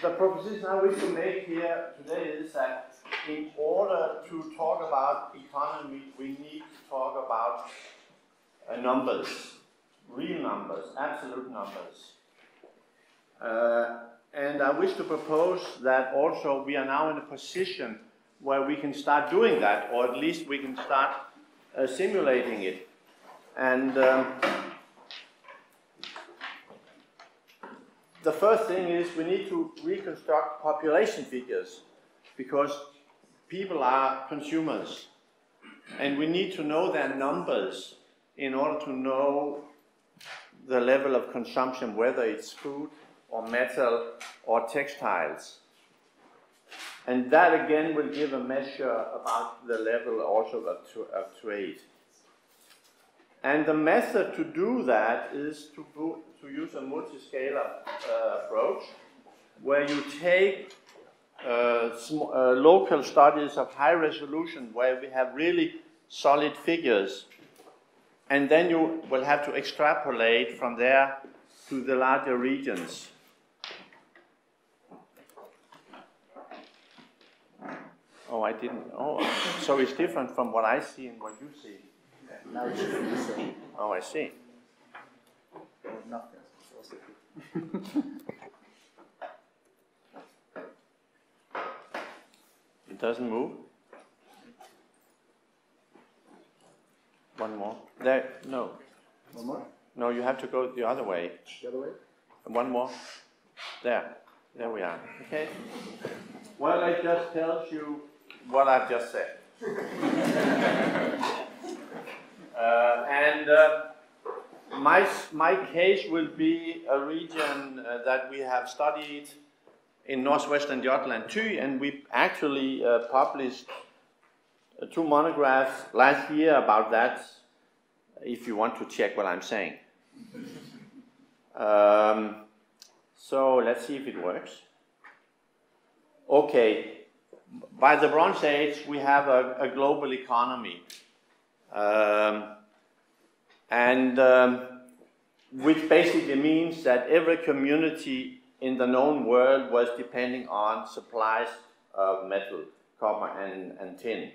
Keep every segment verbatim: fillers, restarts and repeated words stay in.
the proposition I wish to make here today is that in order to talk about economy, we need to talk about uh, numbers, real numbers, absolute numbers. Uh, and I wish to propose that also we are now in a position where we can start doing that, or at least we can start uh, simulating it. And um, the first thing is we need to reconstruct population figures, because people are consumers, and we need to know their numbers in order to know the level of consumption, whether it's food or metal or textiles. And that again will give a measure about the level also of, of trade. And the method to do that is to, to use a multiscalar uh, approach, where you take uh, sm uh, local studies of high resolution, where we have really solid figures, and then you will have to extrapolate from there to the larger regions. Oh, I didn't. Oh, so it's different from what I see and what you see. Now it should be the same. Oh, I see. Oh, nothing. It doesn't move. One more. There. No. One more? No, you have to go the other way. The other way? One more. There. There we are. Okay. Well, it just tells you what I've just said. uh, and uh, my, my case will be a region uh, that we have studied in northwestern Jutland too, and we actually uh, published uh, two monographs last year about that, if you want to check what I'm saying. Um, so let's see if it works. Okay, by the Bronze Age we have a, a global economy, um, and um, which basically means that every community in the known world was depending on supplies of metal, copper and, and tin.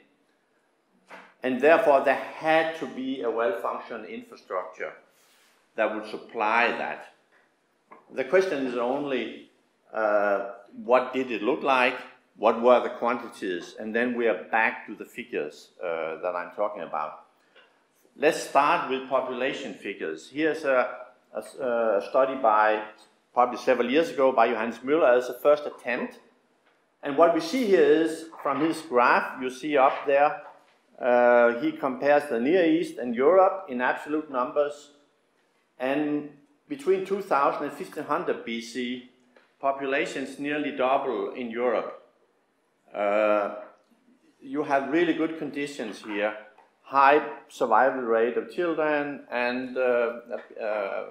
And therefore there had to be a well-functioning infrastructure that would supply that. The question is only uh, what did it look like, what were the quantities, and then we are back to the figures uh, that I'm talking about. Let's start with population figures. Here's a, a, a study by probably several years ago by Johannes Müller as a first attempt. And what we see here is, from his graph, you see up there, uh, he compares the Near East and Europe in absolute numbers, and between two thousand and fifteen hundred B C, populations nearly double in Europe. Uh, you have really good conditions here, high survival rate of children, and uh, uh,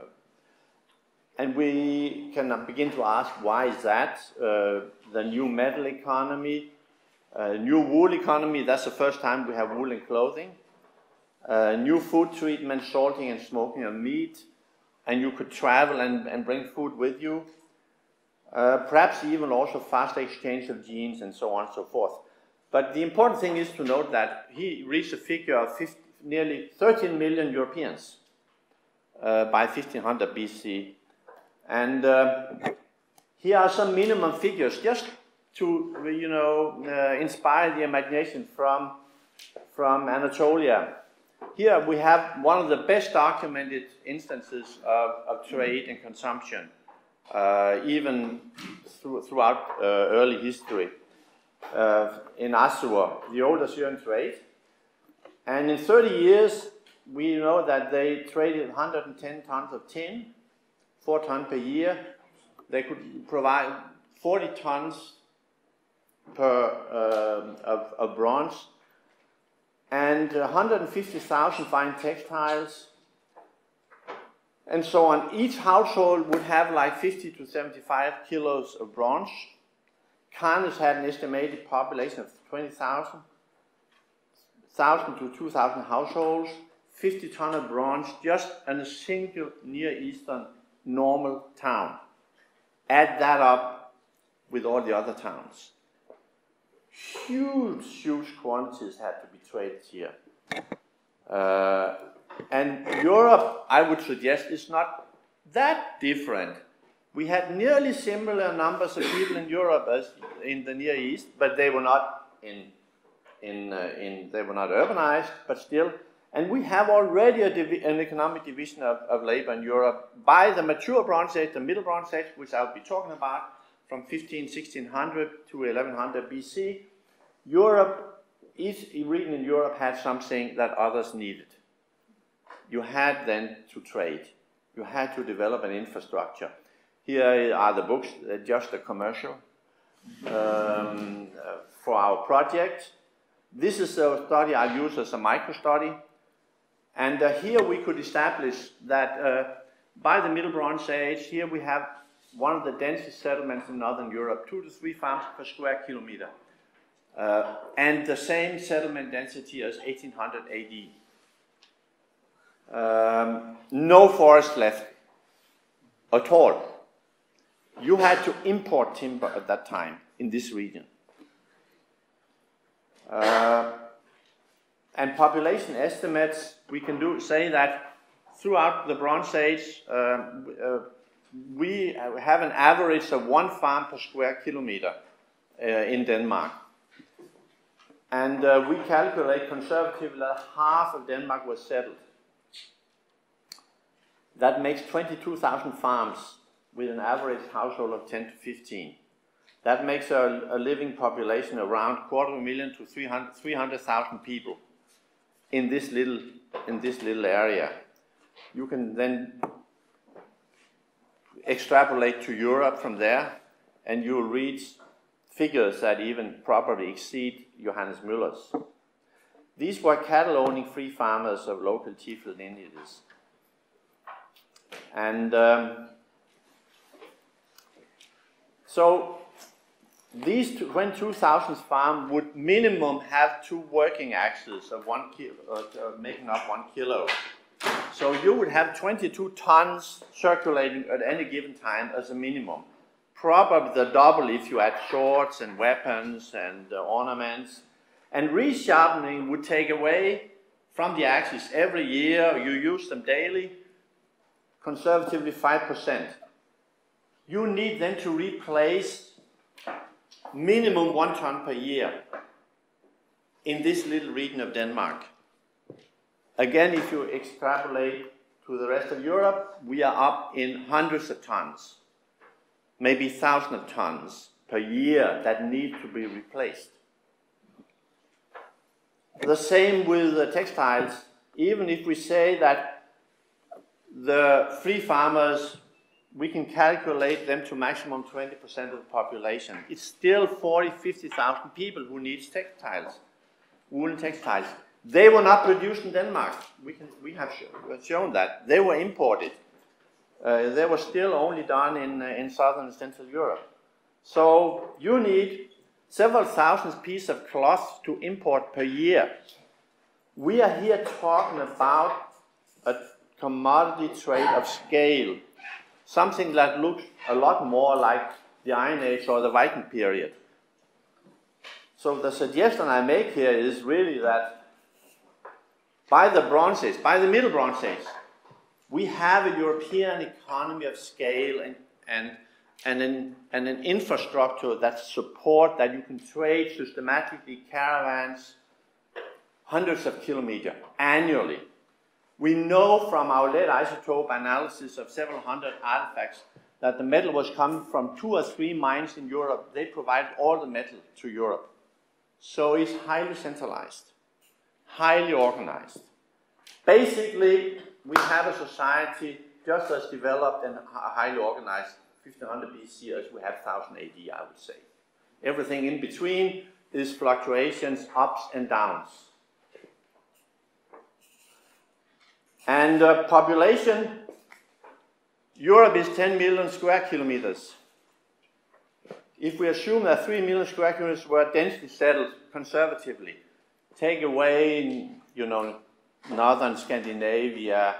and we can begin to ask, why is that? Uh, the new metal economy, uh, new wool economy, that's the first time we have wool in clothing, uh, new food treatment, salting and smoking of meat, and you could travel and, and bring food with you. Uh, perhaps even also fast exchange of genes and so on and so forth. But the important thing is to note that he reached a figure of fifty, nearly thirteen million Europeans uh, by fifteen hundred B C. And uh, here are some minimum figures just to, you know, uh, inspire the imagination from, from Anatolia. Here we have one of the best documented instances of, of trade and consumption. Uh, even through, throughout uh, early history, uh, in Assur, the old Assyrian trade. And in thirty years, we know that they traded one hundred ten tons of tin, four tons per year. They could provide forty tons per, uh, of, of bronze, and one hundred fifty thousand fine textiles, and so on. Each household would have like fifty to seventy-five kilos of bronze. Canis had an estimated population of twenty thousand, one thousand to two thousand households, fifty ton of bronze just in a single Near Eastern normal town. Add that up, with all the other towns. Huge, huge quantities had to be traded here. Uh, and Europe, I would suggest, is not that different. We had nearly similar numbers of people in Europe as in the Near East, but they were not in, in, uh, in they were not urbanized, but still. And we have already a divi an economic division of, of labor in Europe by the mature Bronze Age, the Middle Bronze Age, which I'll be talking about, from fifteen, sixteen hundred to eleven hundred B C. Europe, each region in Europe had something that others needed. You had then to trade. You had to develop an infrastructure. Here are the books, just a commercial um, uh, for our project. This is a study I use as a micro-study. And uh, here we could establish that uh, by the Middle Bronze Age, here we have one of the densest settlements in Northern Europe, two to three farms per square kilometer. Uh, and the same settlement density as eighteen hundred A D. Um, no forest left at all. You had to import timber at that time in this region. Uh, and population estimates, we can do say that throughout the Bronze Age, uh, uh, we have an average of one farm per square kilometer uh, in Denmark. And uh, we calculate conservatively that half of Denmark was settled. That makes twenty-two thousand farms with an average household of ten to fifteen. That makes a, a living population around quarter of a million to three hundred thousand people in this little in this little area. You can then extrapolate to Europe from there, and you'll reach figures that even probably exceed Johannes Müller's. These were cattle-owning free farmers of local chief lineages. And um, so these twenty-two thousand farms would minimum have two working axes of one kilo, uh, making up one kilo. So you would have twenty-two tons circulating at any given time as a minimum. Probably the double if you add swords and weapons and uh, ornaments. And resharpening would take away from the axes every year, you use them daily, conservatively five percent. You need then to replace minimum one ton per year in this little region of Denmark. Again, if you extrapolate to the rest of Europe, we are up in hundreds of tons, maybe thousands of tons per year that need to be replaced. The same with the textiles. Even if we say that the free farmers, we can calculate them to maximum twenty percent of the population. It's still forty, fifty thousand people who need textiles, woolen textiles. They were not produced in Denmark. We, can, we have shown that. They were imported. Uh, they were still only done in, uh, in Southern and Central Europe. So you need several thousand pieces of cloth to import per year. We are here talking about a commodity trade of scale, something that looks a lot more like the Iron Age or the Viking period. So the suggestion I make here is really that by the Bronze Age, by the Middle Bronze Age, we have a European economy of scale and, and, and, an, and an infrastructure that support that you can trade systematically caravans hundreds of kilometers annually. We know from our lead isotope analysis of several hundred artifacts that the metal was coming from two or three mines in Europe. They provided all the metal to Europe. So it's highly centralized, highly organized. Basically, we have a society just as developed and highly organized fifteen hundred B C as we have one thousand A D, I would say. Everything in between is fluctuations, ups and downs. And uh, population, Europe is ten million square kilometers. If we assume that three million square kilometers were densely settled conservatively, take away, you know, northern Scandinavia,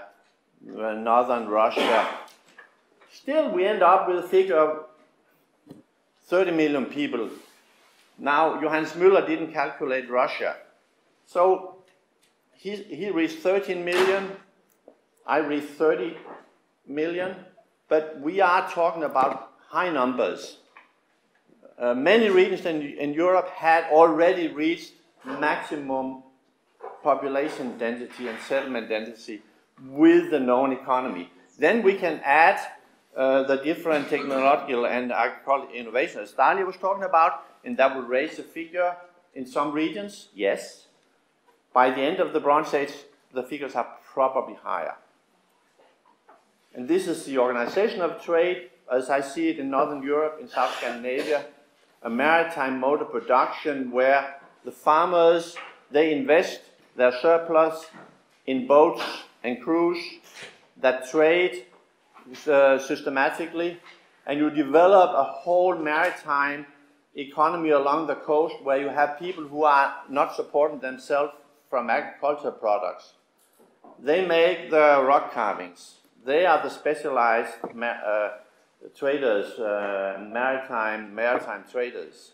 northern Russia, still we end up with a figure of thirty million people. Now, Johannes Müller didn't calculate Russia. So he, he reached thirteen million, I reached thirty million, but we are talking about high numbers. Uh, many regions in, in Europe had already reached maximum population density and settlement density with the known economy. Then we can add uh, the different technological and agricultural innovations as Daniel was talking about, and that will raise the figure in some regions, yes. By the end of the Bronze Age, the figures are probably higher. And this is the organization of trade, as I see it in Northern Europe, in South Scandinavia, a maritime mode of production where the farmers, they invest their surplus in boats and crews that trade uh, systematically, and you develop a whole maritime economy along the coast where you have people who are not supporting themselves from agricultural products. They make the rock carvings. They are the specialized uh, traders, uh, maritime, maritime traders.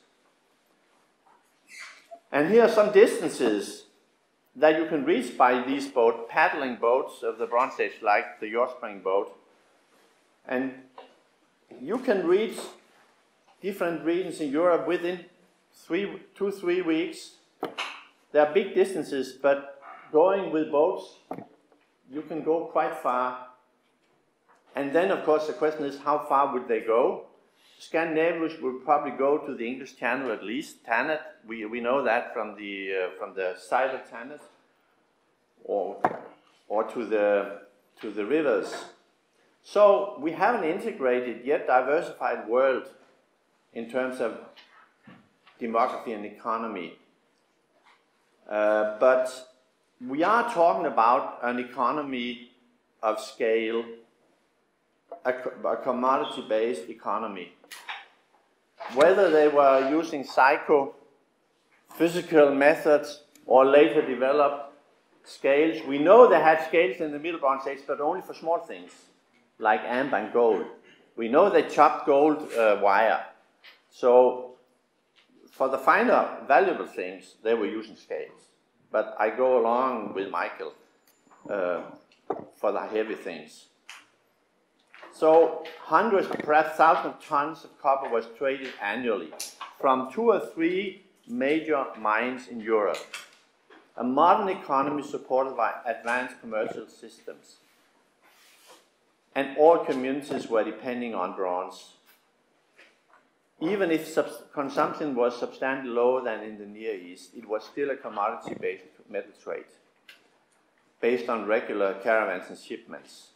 And here are some distances that you can reach by these boat, paddling boats of the Bronze Age, like the Yorkspring boat. And you can reach different regions in Europe within three, two, three weeks. There are big distances, but going with boats, you can go quite far. And then, of course, the question is, how far would they go? Scandinavians would probably go to the English Channel at least, Thanet. We, we know that from the, uh, from the side of Thanet, or, or to, the, to the rivers. So we have an integrated yet diversified world in terms of demography and economy. Uh, but we are talking about an economy of scale, a, a commodity-based economy. Whether they were using psycho-physical methods or later developed scales, we know they had scales in the Middle Bronze Age, but only for small things, like amber and gold. We know they chopped gold uh, wire. So for the finer, valuable things, they were using scales. But I go along with Michael uh, for the heavy things. So hundreds, perhaps thousands of tons of copper was traded annually from two or three major mines in Europe. A modern economy supported by advanced commercial systems. And all communities were depending on bronze. Even if consumption was substantially lower than in the Near East, it was still a commodity-based metal trade, based on regular caravans and shipments.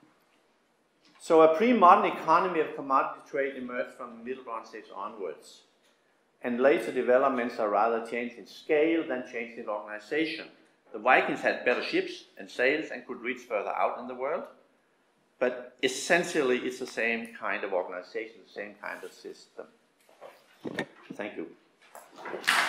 So a pre-modern economy of commodity trade emerged from the Middle Bronze Age onwards. And later developments are rather changed in scale than changed in organization. The Vikings had better ships and sails and could reach further out in the world. But essentially, it's the same kind of organization, the same kind of system. Thank you.